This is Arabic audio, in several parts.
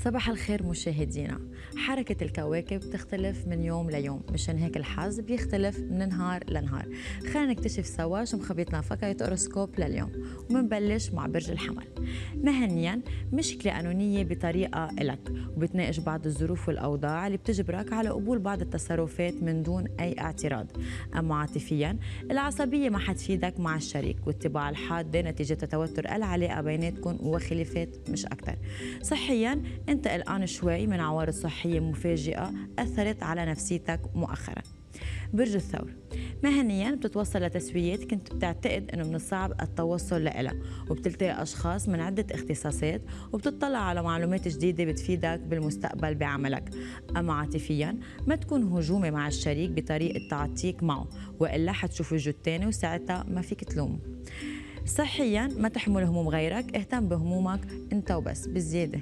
صباح الخير مشاهدينا. حركة الكواكب تختلف من يوم ليوم، مشان هيك الحظ بيختلف من نهار لنهار. خلينا نكتشف سوا شو مخبيتنا فقرة أوروسكوب لليوم، ومنبلش مع برج الحمل. مهنيا مشكلة قانونية بطريقة إلك، وبتناقش بعض الظروف والأوضاع اللي بتجبرك على قبول بعض التصرفات من دون أي اعتراض. أما عاطفيا العصبية ما حتفيدك مع الشريك، والطباع الحادة نتيجة توتر العلاقة بيناتكم وخلافات مش أكتر. صحيا انت قلقان شوي من عوارض صحية مفاجئة أثرت على نفسيتك مؤخرا. برج الثور، مهنيا بتتوصل لتسويات كنت بتعتقد انه من الصعب التوصل لها، وبتلتقي اشخاص من عدة اختصاصات وبتطلع على معلومات جديدة بتفيدك بالمستقبل بعملك. اما عاطفيا ما تكون هجومي مع الشريك بطريقة تعاطيك معه، والا حتشوف وجه التاني وساعتها ما فيك تلومه. صحيا ما تحمل هموم غيرك، اهتم بهمومك انت وبس بالزيادة.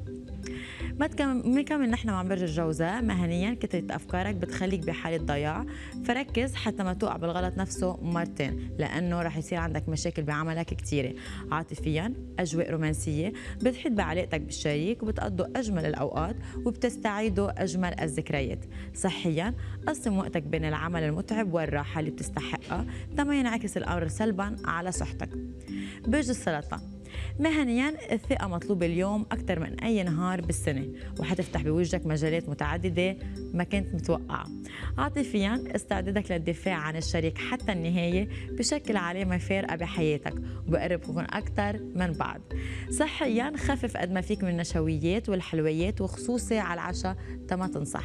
بنكمل نحن مع برج الجوزاء. مهنيا كثرة أفكارك بتخليك بحالة ضياع، فركز حتى ما توقع بالغلط نفسه مرتين، لأنه رح يصير عندك مشاكل بعملك كثيرة. عاطفيا أجواء رومانسية بتحيط بعلاقتك بالشريك، وبتقضوا أجمل الأوقات وبتستعيدوا أجمل الذكريات. صحيا قسم وقتك بين العمل المتعب والراحة اللي بتستحقها، تما ينعكس الأمر سلبا على صحتك. برج السرطان، مهنيا الثقة مطلوبة اليوم أكثر من أي نهار بالسنة، وحتفتح بوجهك مجالات متعددة ما كنت متوقعة. عاطفيا استعدادك للدفاع عن الشريك حتى النهاية بشكل علامة فارقة بحياتك، وبقربكم أكثر من بعض. صحيا خفف قد ما فيك من النشويات والحلويات، وخصوصي على العشاء تما تنصح.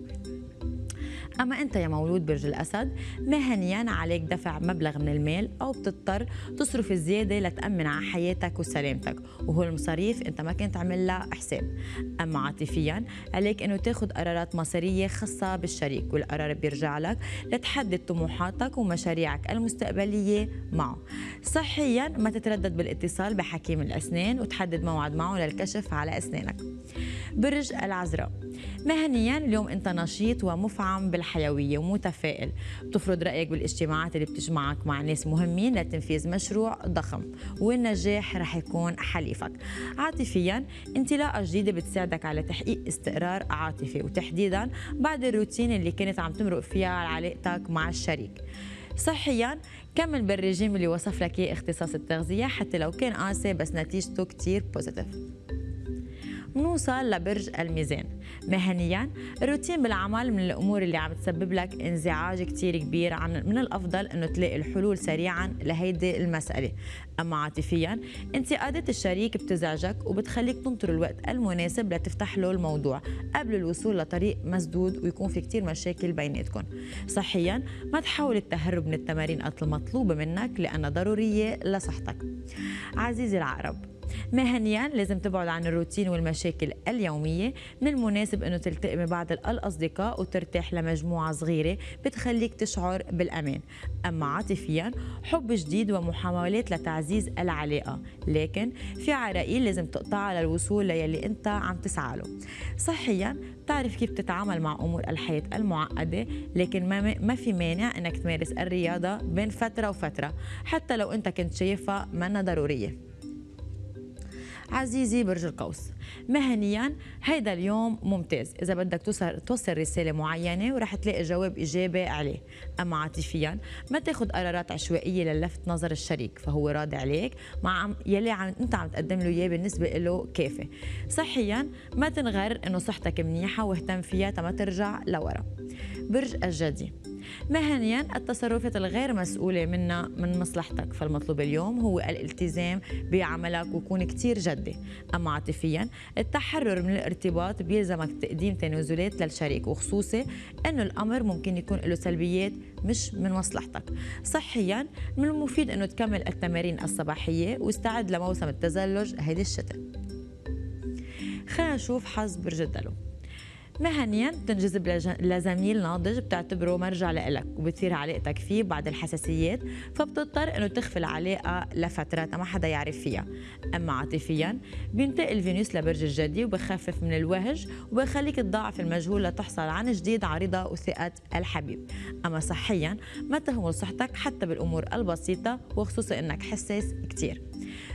أما أنت يا مولود برج الأسد، مهنيا عليك دفع مبلغ من المال أو بتضطر تصرف الزيادة لتأمن على حياتك وسلامتك، وهو المصاريف أنت ما كنت عامل لها حساب. أما عاطفيا عليك أنه تاخد قرارات مصيرية خاصة بالشريك، والقرار بيرجع لك لتحدد طموحاتك ومشاريعك المستقبلية معه. صحيا ما تتردد بالاتصال بحكيم الأسنان وتحدد موعد معه للكشف على أسنانك. برج العذراء، مهنيا اليوم أنت نشيط ومفعم بالحيوية ومتفائل، بتفرض رأيك بالاجتماعات اللي بتجمعك مع ناس مهمين لتنفيذ مشروع ضخم، والنجاح رح يكون حليفك. عاطفيا انطلاقة جديدة بتساعدك على تحقيق استقرار عاطفي، وتحديدا بعد الروتين اللي كانت عم تمرق فيها على علاقتك مع الشريك. صحيا كمل بالرجيم اللي وصف لك اياه اختصاص التغذية حتى لو كان قاسي، بس نتيجته كتير بوزيتيف. نوصل لبرج الميزان، مهنيا الروتين بالعمل من الامور اللي عم تسبب لك انزعاج كتير كبير، من الافضل انه تلاقي الحلول سريعا لهيدي المساله. اما عاطفيا انتقادات الشريك بتزعجك وبتخليك تنطر الوقت المناسب لتفتح له الموضوع قبل الوصول لطريق مسدود ويكون في كتير مشاكل بيناتكم. صحيا ما تحاول التهرب من التمارين المطلوبه منك لانها ضروريه لصحتك. عزيزي العقرب، مهنيا لازم تبعد عن الروتين والمشاكل اليومية، من المناسب أنه تلتقي ببعض الأصدقاء وترتاح لمجموعة صغيرة بتخليك تشعر بالأمان. أما عاطفيا حب جديد ومحاولات لتعزيز العلاقة، لكن في عراقيل لازم تقطعها للوصول ليلي أنت عم تسعى له. صحيا بتعرف كيف تتعامل مع أمور الحياة المعقدة، لكن ما في مانع أنك تمارس الرياضة بين فترة وفترة حتى لو أنت كنت شايفها منها ضرورية. عزيزي برج القوس، مهنيا هيدا اليوم ممتاز إذا بدك توصل رسالة معينة ورح تلاقي جواب إيجابي عليه. أما عاطفيا ما تاخد قرارات عشوائية للفت نظر الشريك، فهو راضي عليك مع يلي أنت عم تقدم له إياه بالنسبة له كافي. صحيا ما تنغر إنه صحتك منيحة واهتم فيها تما ترجع لورا. برج الجدي، مهنيا التصرفات الغير مسؤولة منا من مصلحتك، فالمطلوب اليوم هو الالتزام بعملك ويكون كتير جدي. أما عاطفيا التحرر من الارتباط بيلزمك تقديم تنازلات للشريك، وخصوصي أنه الأمر ممكن يكون له سلبيات مش من مصلحتك. صحيا من المفيد أنه تكمل التمارين الصباحية واستعد لموسم التزلج هيدي الشتاء. خلينا نشوف حظ برج الدلو. مهنيا بتنجذب لزميل ناضج بتعتبره مرجع لإلك، وبتصير علاقتك فيه بعد الحساسيات، فبتضطر انه تخفي العلاقه لفتره ما حدا يعرف فيها. اما عاطفيا بينتقل فينوس لبرج الجدي وبخفف من الوهج وبخليك تضاعف المجهول لتحصل عن جديد على رضا وثقه الحبيب. اما صحيا ما تهمل صحتك حتى بالامور البسيطه، وخصوصا انك حساس كتير.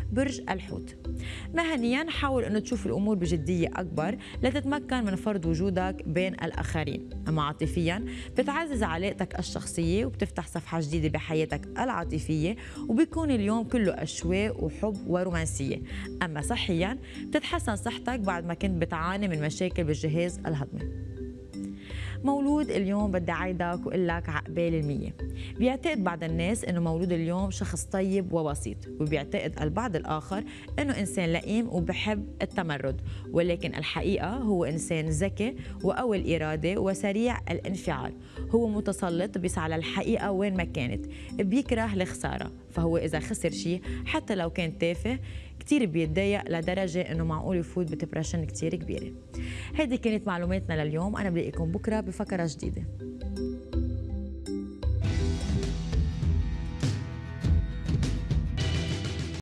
برج الحوت. مهنياً حاول أنه تشوف الأمور بجدية أكبر لتتمكن من فرض وجودك بين الآخرين. أما عاطفياً بتعزز علاقتك الشخصية وبتفتح صفحة جديدة بحياتك العاطفية، وبيكون اليوم كله أشواق وحب ورومانسية. أما صحياً بتتحسن صحتك بعد ما كنت بتعاني من مشاكل بالجهاز الهضمي. مولود اليوم بدي عايدك وقول لك عقبال المية. بيعتقد بعض الناس انه مولود اليوم شخص طيب وبسيط، وبيعتقد البعض الاخر انه انسان لئيم وبحب التمرد، ولكن الحقيقه هو انسان ذكي وقوي الاراده وسريع الانفعال. هو متسلط، بيسعى للحقيقه وين ما كانت، بيكره الخساره، فهو اذا خسر شيء حتى لو كان تافه كتير بيتضايق لدرجة إنه معقول يفوت بدبرشن كتير كبيرة. هذه كانت معلوماتنا لليوم، أنا بلاقيكم بكرة بفقرة جديدة.